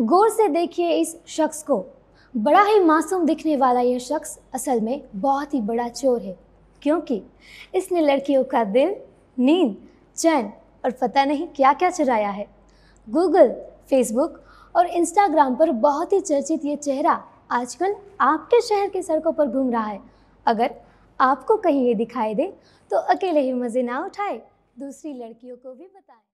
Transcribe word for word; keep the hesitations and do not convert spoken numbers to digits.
गौर से देखिए इस शख्स को। बड़ा ही मासूम दिखने वाला यह शख्स असल में बहुत ही बड़ा चोर है, क्योंकि इसने लड़कियों का दिल, नींद, चैन और पता नहीं क्या क्या चुराया है। गूगल, फेसबुक और इंस्टाग्राम पर बहुत ही चर्चित ये चेहरा आजकल आपके शहर की सड़कों पर घूम रहा है। अगर आपको कहीं ये दिखाई दे तो अकेले ही मज़े ना उठाए, दूसरी लड़कियों को भी बताएं।